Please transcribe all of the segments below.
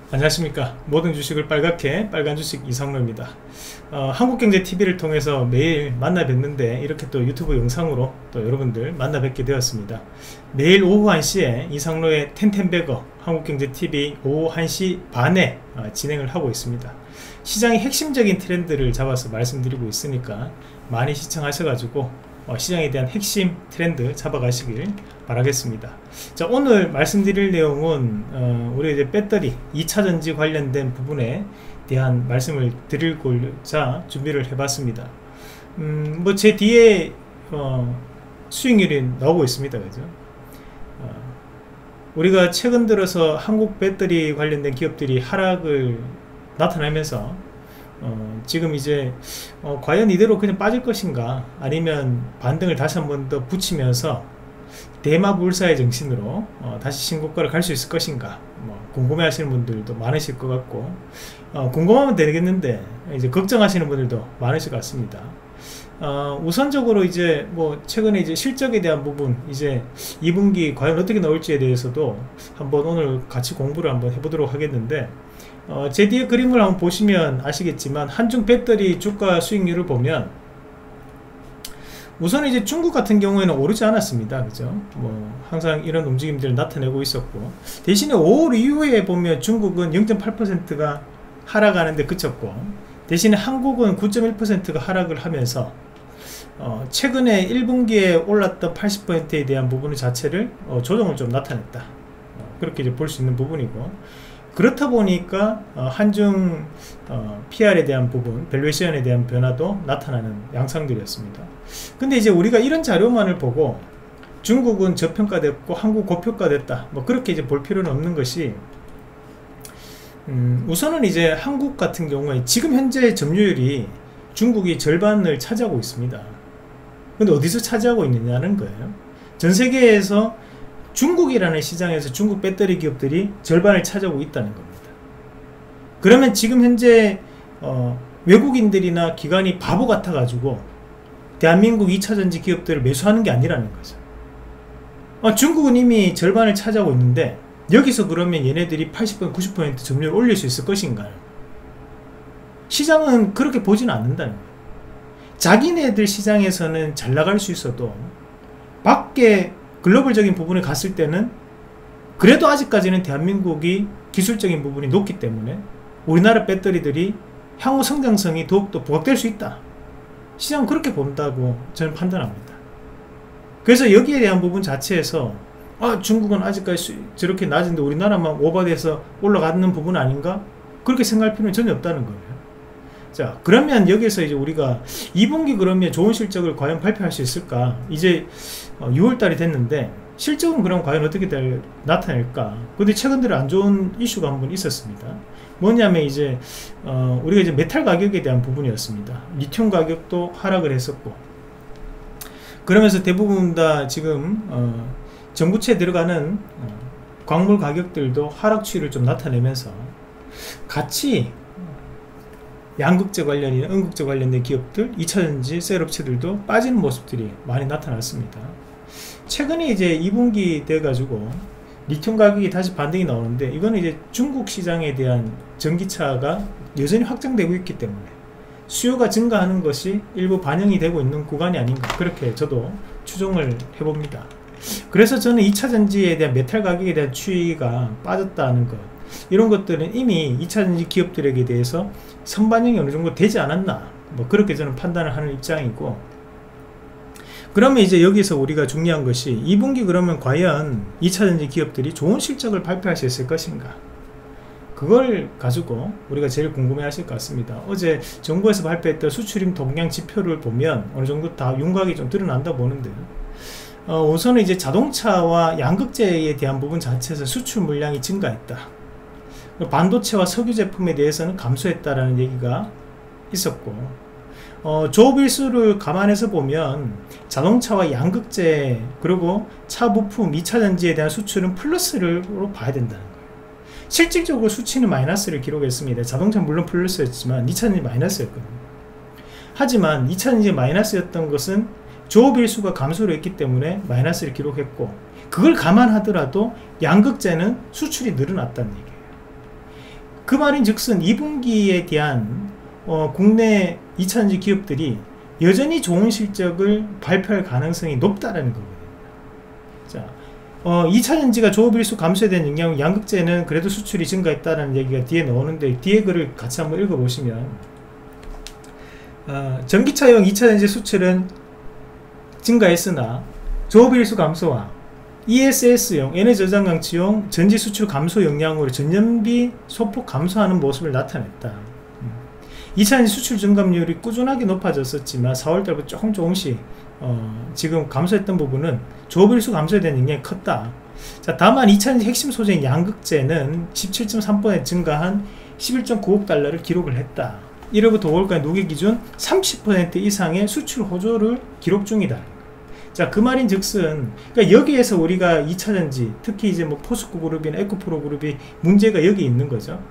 안녕하십니까. 모든 주식을 빨갛게 빨간 주식 이상로입니다. 한국경제TV를 통해서 매일 만나 뵙는데 이렇게 또 유튜브 영상으로 또 여러분들 만나 뵙게 되었습니다. 매일 오후 1시에 이상로의 텐텐베거 한국경제TV 오후 1시 반에 진행을 하고 있습니다. 시장의 핵심적인 트렌드를 잡아서 말씀드리고 있으니까 많이 시청하셔가지고 시장에 대한 핵심 트렌드 잡아가시길 바라겠습니다. 자, 오늘 말씀드릴 내용은 우리 이제 배터리 2차전지 관련된 부분에 대한 말씀을 드리고자 준비를 해봤습니다. 뭐 제 뒤에 수익률이 나오고 있습니다. 그죠? 우리가 최근 들어서 한국 배터리 관련된 기업들이 하락을 나타나면서 지금 이제 과연 이대로 그냥 빠질 것인가, 아니면 반등을 다시 한 번 더 붙이면서 대마불사의 정신으로 다시 신고가를 갈 수 있을 것인가, 궁금해 하시는 분들도 많으실 것 같고, 궁금하면 되겠는데 이제 걱정하시는 분들도 많으실 것 같습니다. 우선적으로 이제 뭐 최근에 이제 실적에 대한 부분, 이제 2분기 과연 어떻게 나올지에 대해서도 한번 오늘 같이 공부를 한번 해보도록 하겠는데, 제 뒤에 그림을 한번 보시면 아시겠지만 한중 배터리 주가 수익률을 보면 우선 이제 중국 같은 경우에는 오르지 않았습니다. 그죠? 뭐 항상 이런 움직임들을 나타내고 있었고, 대신에 5월 이후에 보면 중국은 0.8%가 하락하는데 그쳤고, 대신에 한국은 9.1%가 하락을 하면서 최근에 1분기에 올랐던 80%에 대한 부분 자체를 조정을 좀 나타냈다, 그렇게 이제 볼 수 있는 부분이고, 그렇다 보니까 한중 PR에 대한 부분, 밸류에이션에 대한 변화도 나타나는 양상들이었습니다. 근데 이제 우리가 이런 자료만을 보고 중국은 저평가됐고 한국 고평가됐다, 뭐 그렇게 이제 볼 필요는 없는 것이, 우선은 이제 한국 같은 경우에 지금 현재 점유율이 중국이 절반을 차지하고 있습니다. 근데 어디서 차지하고 있느냐는 거예요. 전 세계에서 중국이라는 시장에서 중국 배터리 기업들이 절반을 차지하고 있다는 겁니다. 그러면 지금 현재 외국인들이나 기관이 바보 같아 가지고 대한민국 2차전지 기업들을 매수하는 게 아니라는 거죠. 중국은 이미 절반을 차지하고 있는데 여기서 그러면 얘네들이 80% 90% 점유율을 올릴 수 있을 것인가? 시장은 그렇게 보지는 않는다는 거예요. 자기네들 시장에서는 잘 나갈 수 있어도 밖에 글로벌적인 부분에 갔을 때는 그래도 아직까지는 대한민국이 기술적인 부분이 높기 때문에 우리나라 배터리들이 향후 성장성이 더욱더 부각될 수 있다, 시장은 그렇게 본다고 저는 판단합니다. 그래서 여기에 대한 부분 자체에서 중국은 아직까지 저렇게 낮은데 우리나라만 오버돼서 올라가는 부분 아닌가, 그렇게 생각할 필요는 전혀 없다는 거예요. 자, 그러면 여기서 이제 우리가 2분기 그러면 좋은 실적을 과연 발표할 수 있을까? 이제 6월달이 됐는데 실적은 그럼 과연 어떻게 나타낼까? 근데 최근 들어 안 좋은 이슈가 한번 있었습니다. 뭐냐면 이제 우리가 이제 메탈 가격에 대한 부분이었습니다. 리튬 가격도 하락을 했었고, 그러면서 대부분 다 지금 전구체에 들어가는 광물 가격들도 하락 추이를 좀 나타내면서 같이 양극재 관련이나 음극재 관련된 기업들, 2차전지 셀업체들도 빠지는 모습들이 많이 나타났습니다. 최근에 이제 2분기 돼가지고 리튬 가격이 다시 반등이 나오는데, 이거는 이제 중국 시장에 대한 전기차가 여전히 확장되고 있기 때문에 수요가 증가하는 것이 일부 반영이 되고 있는 구간이 아닌가, 그렇게 저도 추정을 해봅니다. 그래서 저는 2차전지에 대한 메탈 가격에 대한 추이가 빠졌다는 것, 이런 것들은 이미 2차전지 기업들에게 대해서 선반영이 어느 정도 되지 않았나, 뭐 그렇게 저는 판단을 하는 입장이고, 그러면 이제 여기서 우리가 중요한 것이 2분기 그러면 과연 2차전지 기업들이 좋은 실적을 발표할 수 있을 것인가, 그걸 가지고 우리가 제일 궁금해 하실 것 같습니다. 어제 정부에서 발표했던 수출입 동향 지표를 보면 어느 정도 다 윤곽이 좀 드러난다 보는데요. 우선은 이제 자동차와 양극재에 대한 부분 자체에서 수출 물량이 증가했다, 반도체와 석유 제품에 대해서는 감소했다라는 얘기가 있었고, 조업일수를 감안해서 보면 자동차와 양극재 그리고 차 부품 2차전지에 대한 수출은 플러스로 봐야 된다는 거예요. 실질적으로 수치는 마이너스를 기록했습니다. 자동차는 물론 플러스였지만 2차전지 마이너스였거든요. 하지만 2차전지 마이너스였던 것은 조업일수가 감소를 했기 때문에 마이너스를 기록했고, 그걸 감안하더라도 양극재는 수출이 늘어났다는 얘기예요. 그 말인즉슨 2분기에 대한 국내 2차전지 기업들이 여전히 좋은 실적을 발표할 가능성이 높다라는 거거든요. 자, 2차전지가 조업일수 감소에 대한 영향은 양극재는 그래도 수출이 증가했다는 얘기가 뒤에 나오는데, 뒤에 글을 같이 한번 읽어보시면 전기차용 2차전지 수출은 증가했으나 조업일수 감소와 ESS용 에너지 저장 장치용 전지 수출 감소 영향으로 전년비 소폭 감소하는 모습을 나타냈다. 2차전지 수출 증감률이 꾸준하게 높아졌었지만 4월달부터 조금씩 지금 감소했던 부분은 조업일수 감소에 대한 영향이 컸다. 자, 다만 2차전지 핵심 소재인 양극재는 17.3% 증가한 11.9억 달러를 기록을 했다. 1월부터 5월까지 누계 기준 30% 이상의 수출 호조를 기록 중이다. 자, 그 말인즉슨 그러니까 여기에서 우리가 2차전지, 특히 이제 뭐 포스코 그룹이나 에코프로 그룹이 문제가 여기 있는 거죠.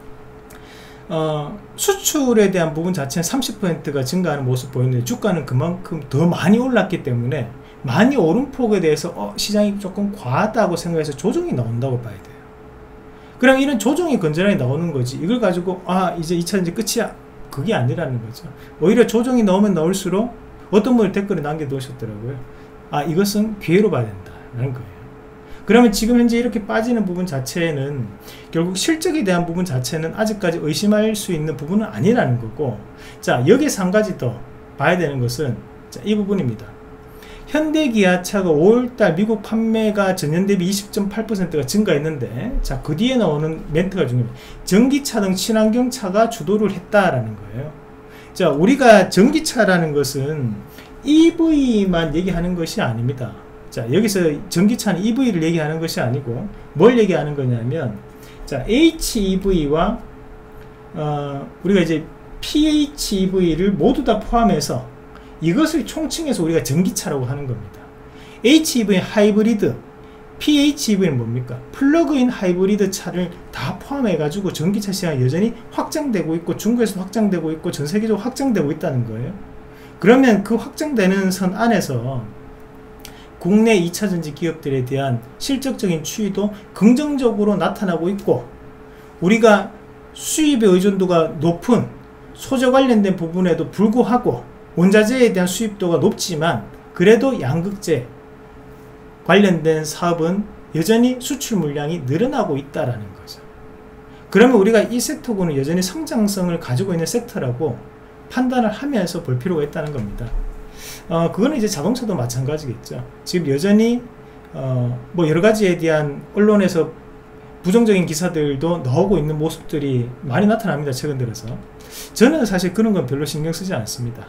수출에 대한 부분 자체는 30%가 증가하는 모습 보이는데 주가는 그만큼 더 많이 올랐기 때문에 많이 오른 폭에 대해서 시장이 조금 과하다고 생각해서 조정이 나온다고 봐야 돼요. 그럼 이런 조정이 건전하게 나오는 거지, 이걸 가지고 이제 2차전지 끝이야, 그게 아니라는 거죠. 오히려 조정이 나오면 나올수록 어떤 분이 댓글에 남겨두셨더라고요. 이것은 기회로 봐야 된다는 거예요. 그러면 지금 현재 이렇게 빠지는 부분 자체는 결국 실적에 대한 부분 자체는 아직까지 의심할 수 있는 부분은 아니라는 거고, 자, 여기서 한 가지 더 봐야 되는 것은 이 부분입니다. 현대기아차가 5월달 미국 판매가 전년 대비 20.8%가 증가했는데, 자, 그 뒤에 나오는 멘트가 중요합니다. 전기차 등 친환경차가 주도를 했다라는 거예요. 자, 우리가 전기차라는 것은 EV만 얘기하는 것이 아닙니다. 자, 여기서 전기차는 EV를 얘기하는 것이 아니고 뭘 얘기하는 거냐면, 자, HEV와 우리가 이제 PHEV를 모두 다 포함해서 이것을 총칭해서 우리가 전기차라고 하는 겁니다. HEV는 하이브리드, PHEV는 뭡니까? 플러그인 하이브리드 차를 다 포함해 가지고 전기차 시장이 여전히 확장되고 있고 중국에서 확장되고 있고 전 세계적으로 확장되고 있다는 거예요. 그러면 그 확장되는 선 안에서 국내 2차전지 기업들에 대한 실적적인 추이도 긍정적으로 나타나고 있고, 우리가 수입의 의존도가 높은 소재 관련된 부분에도 불구하고 원자재에 대한 수입도가 높지만 그래도 양극재 관련된 사업은 여전히 수출 물량이 늘어나고 있다라는 거죠. 그러면 우리가 이 섹터군은 여전히 성장성을 가지고 있는 섹터라고 판단을 하면서 볼 필요가 있다는 겁니다. 그거는 이제 자동차도 마찬가지겠죠. 지금 여전히 뭐 여러 가지에 대한 언론에서 부정적인 기사들도 나오고 있는 모습들이 많이 나타납니다, 최근 들어서. 저는 사실 그런 건 별로 신경 쓰지 않습니다.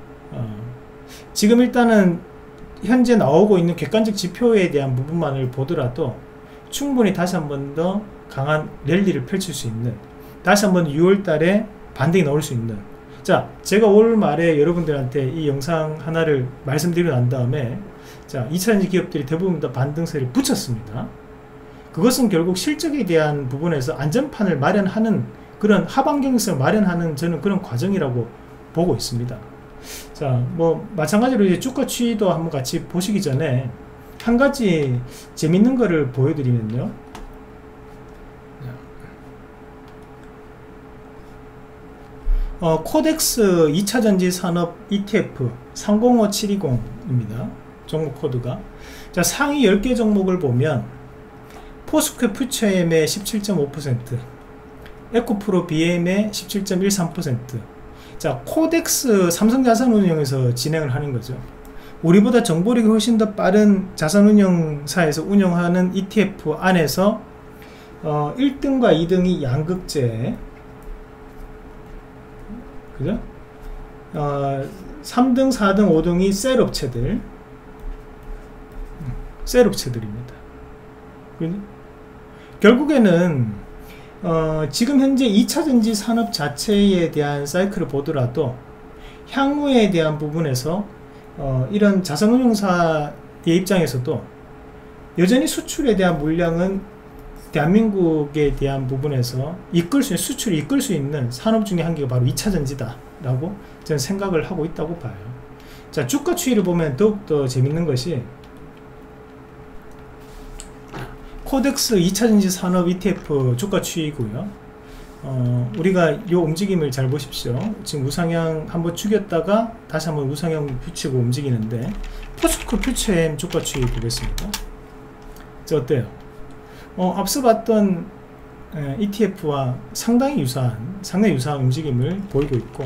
지금 일단은 현재 나오고 있는 객관적 지표에 대한 부분만을 보더라도 충분히 다시 한 번 더 강한 랠리를 펼칠 수 있는, 다시 한번 6월 달에 반등이 나올 수 있는, 자, 제가 올 말에 여러분들한테 이 영상 하나를 말씀드리고 난 다음에, 자, 2차전지 기업들이 대부분 다 반등세를 붙였습니다. 그것은 결국 실적에 대한 부분에서 안전판을 마련하는, 그런 하방 경쟁성을 마련하는 저는 그런 과정이라고 보고 있습니다. 자, 뭐 마찬가지로 이제 주가 추이도 한번 같이 보시기 전에 한 가지 재밌는 거를 보여드리면요. 코덱스 2차전지 산업 ETF 305720입니다. 종목 코드가. 자, 상위 10개 종목을 보면 포스코 퓨처엠의 17.5%, 에코프로 BM의 17.13%. 자, 코덱스 삼성자산운용에서 진행을 하는 거죠. 우리보다 정보력이 훨씬 더 빠른 자산운용사에서 운영하는 ETF 안에서 1등과 2등이 양극재, 그죠? 3등, 4등, 5등이 셀업체들입니다. 결국에는 지금 현재 2차전지 산업 자체에 대한 사이클을 보더라도 향후에 대한 부분에서 이런 자산운용사의 입장에서도 여전히 수출에 대한 물량은 대한민국에 대한 부분에서 수출을 이끌 수 있는 산업 중에 한 개가 바로 2차전지다 라고 저는 생각을 하고 있다고 봐요. 자, 주가 추이를 보면 더욱더 재밌는 것이 코덱스 2차전지 산업 ETF 주가 추이고요. 우리가 요 움직임을 잘 보십시오. 지금 우상향 한번 죽였다가 다시 한번 우상향 붙이고 움직이는데, 포스코 퓨처엠 주가 추이 보겠습니다. 자, 어때요? 앞서 봤던 ETF와 상당히 유사한 움직임을 보이고 있고,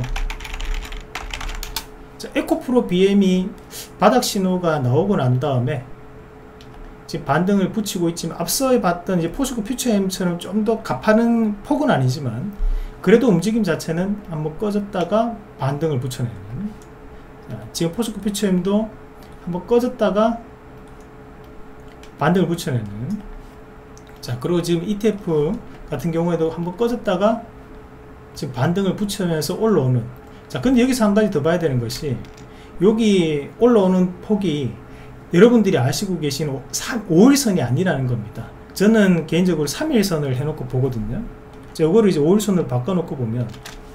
자, 에코프로 BM이 바닥 신호가 나오고 난 다음에 지금 반등을 붙이고 있지만, 앞서 봤던 이제 포스코 퓨처엠처럼 좀 더 가파른 폭은 아니지만 그래도 움직임 자체는 한번 꺼졌다가 반등을 붙여내는, 자, 지금 포스코 퓨처엠도 한번 꺼졌다가 반등을 붙여내는, 자, 그리고 지금 ETF 같은 경우에도 한번 꺼졌다가 지금 반등을 붙여면서 올라오는. 자, 근데 여기서 한 가지 더 봐야 되는 것이, 여기 올라오는 폭이 여러분들이 아시고 계신 5일선이 아니라는 겁니다. 저는 개인적으로 3일선을 해놓고 보거든요. 자, 이거를 이제 5일선으로 바꿔놓고 보면,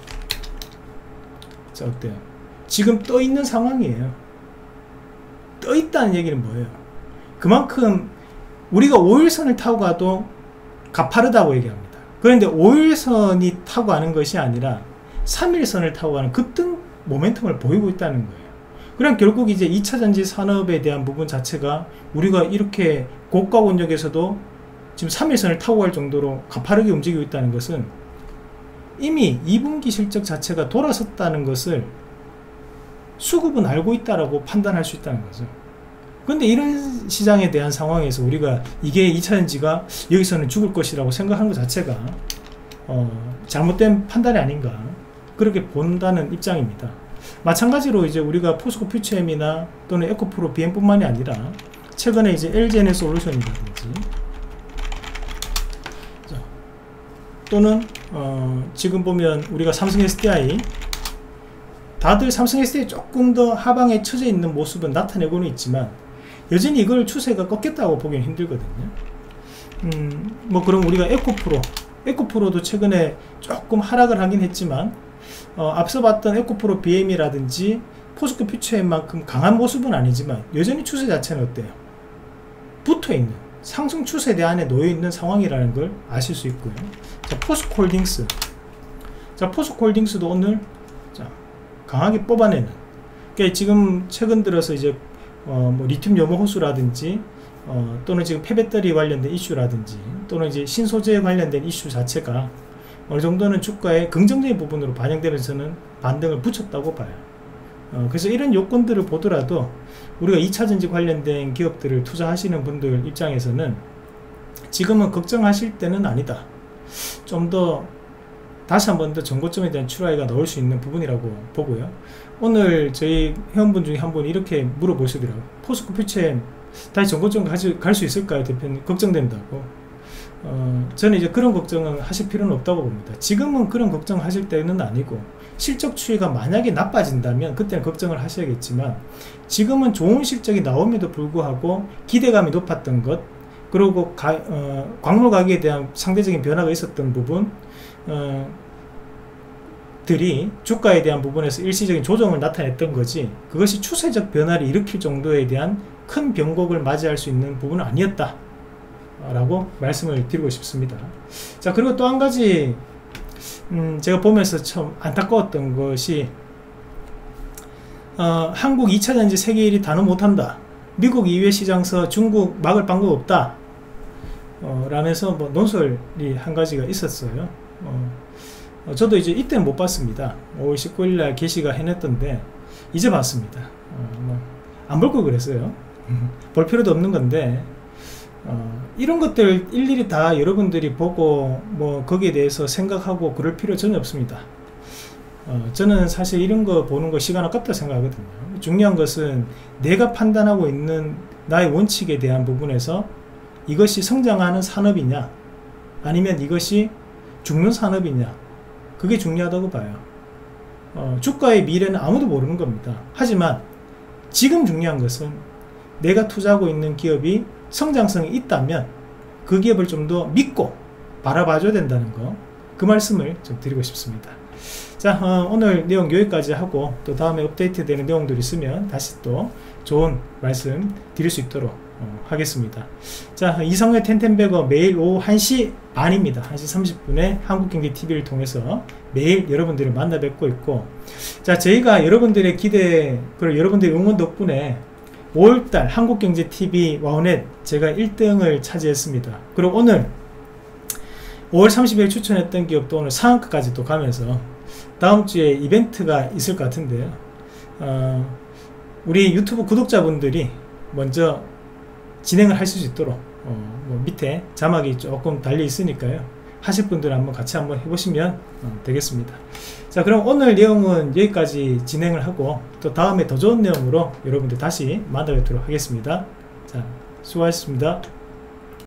자, 어때요? 지금 떠 있는 상황이에요. 떠 있다는 얘기는 뭐예요? 그만큼 우리가 5일선을 타고 가도 가파르다고 얘기합니다. 그런데 5일선이 타고 가는 것이 아니라 3일선을 타고 가는 급등 모멘텀을 보이고 있다는 거예요. 그럼 결국 이제 2차전지 산업에 대한 부분 자체가 우리가 이렇게 고가 권역에서도 지금 3일선을 타고 갈 정도로 가파르게 움직이고 있다는 것은 이미 2분기 실적 자체가 돌아섰다는 것을 수급은 알고 있다라고 판단할 수 있다는 거죠. 근데 이런 시장에 대한 상황에서 우리가 이게 2차전지가 여기서는 죽을 것이라고 생각하는 것 자체가 잘못된 판단이 아닌가, 그렇게 본다는 입장입니다. 마찬가지로 이제 우리가 포스코 퓨처엠이나 또는 에코프로 BM뿐만이 아니라 최근에 이제 LG에너솔루션이라든지, 또는 지금 보면 우리가 삼성 SDI, 다들 삼성 SDI 조금 더 하방에 처져 있는 모습은 나타내고는 있지만 여전히 이걸 추세가 꺾였다고 보기는 힘들거든요. 뭐 그럼 우리가 에코프로도 최근에 조금 하락을 하긴 했지만 앞서 봤던 에코프로 BM이라든지 포스코 퓨처엠만큼 강한 모습은 아니지만 여전히 추세 자체는 어때요? 붙어있는 상승 추세대 안에 놓여있는 상황이라는 걸 아실 수 있고요. 자, 포스코홀딩스, 자, 포스코홀딩스도 오늘 자, 강하게 뽑아내는, 그러니까 지금 최근 들어서 이제 뭐 리튬 염호 호수라든지 또는 지금 폐배터리 관련된 이슈라든지 또는 이제 신소재 관련된 이슈 자체가 어느 정도는 주가의 긍정적인 부분으로 반영되면서는 반등을 붙였다고 봐요. 그래서 이런 요건들을 보더라도 우리가 2차전지 관련된 기업들을 투자하시는 분들 입장에서는 지금은 걱정하실 때는 아니다. 좀 더 다시 한 번 더 정고점에 대한 출하가 나올 수 있는 부분이라고 보고요. 오늘 저희 회원분 중에 한 분이 이렇게 물어보시더라고요. 포스코 퓨처엠 다시 정고점 갈 수 있을까요? 대표님 걱정된다고. 저는 이제 그런 걱정은 하실 필요는 없다고 봅니다. 지금은 그런 걱정하실 때는 아니고, 실적 추이가 만약에 나빠진다면 그때는 걱정을 하셔야겠지만, 지금은 좋은 실적이 나옴에도 불구하고 기대감이 높았던 것, 그리고 광물 가격에 대한 상대적인 변화가 있었던 부분 들이 주가에 대한 부분에서 일시적인 조정을 나타냈던 거지, 그것이 추세적 변화를 일으킬 정도에 대한 큰 변곡을 맞이할 수 있는 부분은 아니었다 라고 말씀을 드리고 싶습니다. 자, 그리고 또 한 가지 제가 보면서 참 안타까웠던 것이 한국 2차전지 세계 1위 단언 못한다, 미국 이외 시장서 중국 막을 방법 없다 라면서 뭐 논설이 한 가지가 있었어요. 저도 이제 이때는 못 봤습니다. 5월 19일날 게시가 해냈던데 이제 봤습니다. 안 볼 걸 그랬어요. 볼 필요도 없는 건데 이런 것들 일일이 다 여러분들이 보고 뭐 거기에 대해서 생각하고 그럴 필요 전혀 없습니다. 저는 사실 이런 거 보는 거 시간 아깝다 생각하거든요. 중요한 것은 내가 판단하고 있는 나의 원칙에 대한 부분에서 이것이 성장하는 산업이냐 아니면 이것이 죽는 산업이냐, 그게 중요하다고 봐요. 주가의 미래는 아무도 모르는 겁니다. 하지만 지금 중요한 것은 내가 투자하고 있는 기업이 성장성이 있다면 그 기업을 좀 더 믿고 바라봐 줘야 된다는 거, 그 말씀을 좀 드리고 싶습니다. 자, 오늘 내용 여기까지 하고 또 다음에 업데이트 되는 내용들이 있으면 다시 또 좋은 말씀 드릴 수 있도록 하겠습니다. 자, 이성의 텐텐베거 매일 오후 1시 반입니다. 1시 30분에 한국경제TV를 통해서 매일 여러분들을 만나 뵙고 있고, 자, 저희가 여러분들의 기대 그리고 여러분들의 응원 덕분에 5월달 한국경제TV 와우넷 제가 1등을 차지했습니다. 그리고 오늘 5월 30일 추천했던 기업도 오늘 상한가까지 또 가면서 다음주에 이벤트가 있을 것 같은데요. 우리 유튜브 구독자분들이 먼저 진행을 하실 수 있도록 뭐 밑에 자막이 조금 달려 있으니까요, 하실 분들은 한번 같이 한번 해보시면 되겠습니다. 자, 그럼 오늘 내용은 여기까지 진행을 하고 또 다음에 더 좋은 내용으로 여러분들 다시 만나 뵙도록 하겠습니다. 자, 수고하셨습니다.